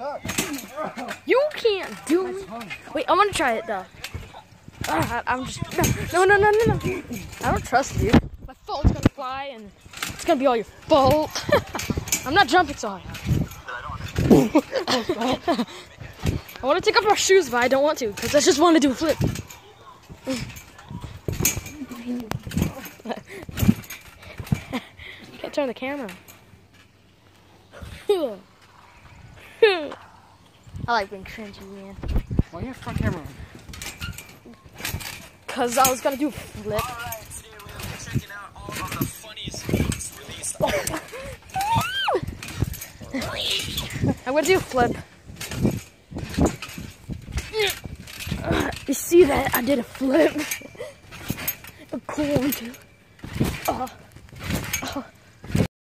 You can't do it. Wait, I want to try it though. I'm just no. I don't trust you. My phone's gonna fly and it's gonna be all your fault. I'm not jumping so high. I want to take off my shoes, but I don't want to because I just want to do a flip. Can't turn the camera. I like being cringy, man. Why you have front camera on? Cause I was gonna do a flip. Alright, today we're gonna be checking out all of the funniest memes released. I'm gonna do a flip. You see that? I did a flip. A cool one too.